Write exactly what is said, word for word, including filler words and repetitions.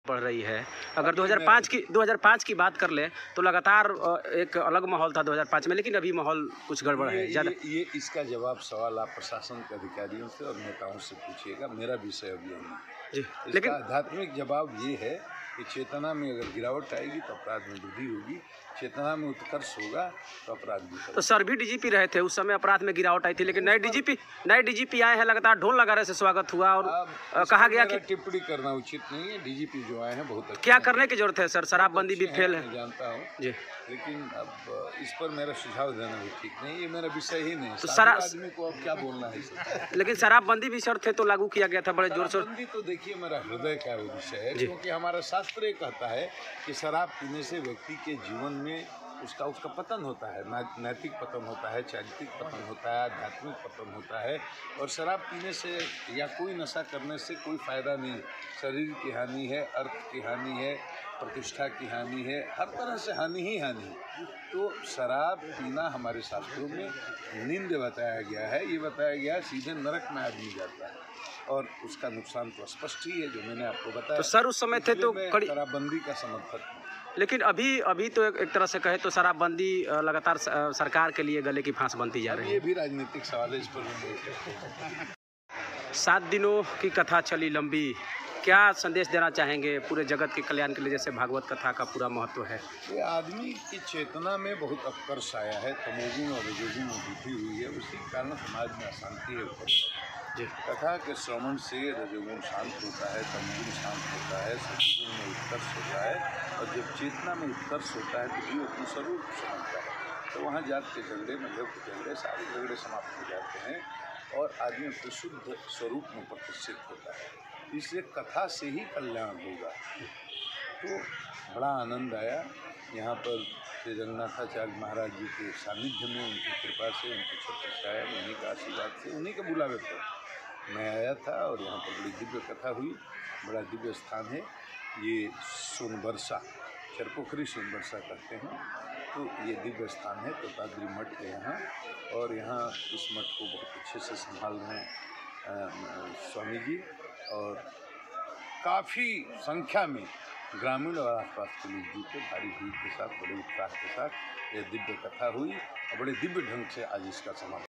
बढ़ रही है। अगर दो हज़ार पाँच की दो हज़ार पाँच की बात कर ले तो लगातार एक अलग माहौल था दो हज़ार पाँच में, लेकिन अभी माहौल कुछ गड़बड़ है ज़्यादा। ये, ये इसका जवाब सवाल आप प्रशासन के अधिकारियों से और नेताओं से पूछिएगा, मेरा विषय अभी नहीं जी। इसका लेकिन आध्यात्मिक जवाब ये है कि चेतना में अगर गिरावट आएगी तो अपराध में वृद्धि होगी, चेतना में उत्कर्ष होगा तो अपराध भी। तो सर भी डीजीपी रहे थे उस समय, अपराध में गिरावट आई थी, लेकिन नए डीजीपी नए डीजीपी आए हैं, लगातार ढोल नगाड़े से स्वागत हुआ और कहा गया कि टिप्पणी करना उचित नहीं है। डीजीपी जो आए हैं बहुत अच्छे, क्या करने की जरूरत है सर, शराबबंदी भी फेल है, मैं जानता हूँ जी, लेकिन अब इस पर मेरा सुझाव देना भी ठीक नहीं, ये मेरा विषय ही नहीं। तो सारा आदमी को अब क्या बोलना है इसमें। लेकिन शराबबंदी भी शर्त थे तो लागू किया गया था बड़े जोर शोर। शराबबंदी तो देखिए मेरा हृदय का विषय है, क्योंकि हमारा शास्त्र ये कहता है कि शराब पीने से व्यक्ति के जीवन में उसका उसका पतन होता है, नैतिक पतन होता है, चारित्रिक पतन होता है, आध्यात्मिक पतन होता है। और शराब पीने से या कोई नशा करने से कोई फायदा नहीं, शरीर की हानि है, अर्थ की हानि है, प्रतिष्ठा की हानि है, हर तरह से हानि ही हानि है। तो शराब पीना हमारे शास्त्रों में निंद बताया गया है, ये बताया गया है सीधे नरक में आदमी जाता है और उसका नुकसान तो स्पष्ट ही है जो मैंने आपको बताया। तो सर उस समय थे तो कड़ी शराबबंदी का समर्थक हूं। लेकिन अभी अभी तो एक, एक तरह से कहे तो शराबबंदी लगातार सरकार के लिए गले की फांस बनती जा रही है। ये भी राजनीतिक सवाल है, इस पर सात दिनों की कथा चली लंबी, क्या संदेश देना चाहेंगे पूरे जगत के कल्याण के लिए, जैसे भागवत कथा का पूरा महत्व है? ये आदमी की चेतना में बहुत उत्कर्ष आया है, तमोगुण और रजोगुण में वृद्धि हुई है, उसी कारण समाज में अशांति है। जी, कथा के श्रवण से रजोगुण शांत होता है, तमोगुण शांत होता है, सतगुण में उत्कर्ष होता है, और जब चेतना में उत्कर्ष होता है तो जीव अपने स्वरूप समझता है, तो वहाँ जात के झगड़े, मजहब के झगड़े, सारे झगड़े समाप्त हो जाते हैं और आदमी अपने शुद्ध स्वरूप में प्रतिष्ठित होता है। इसलिए कथा से ही कल्याण होगा। तो बड़ा आनंद आया यहाँ पर श्री रंगनाथाचार्य महाराज जी के सानिध्य में, उनकी कृपा से, उनकी छत्र छाया, उन्हीं का आशीर्वाद से, उन्हीं के बुलावे पर मैं आया था और यहाँ पर बड़ी दिव्य कथा हुई। बड़ा दिव्य स्थान है ये, सोनबरसा, चरपोखरी सोनबरसा कहते हैं, तो ये दिव्य स्थान है तोताद्री मठ के यहाँ। और यहाँ इस मठ को बहुत अच्छे से संभाल रहे हैं स्वामी जी, और काफ़ी संख्या में ग्रामीण और आसपास के लोग जुटे, भारी भीड़ के साथ, बड़े उत्साह के साथ ये दिव्य कथा हुई और बड़े दिव्य ढंग से आज इसका समापन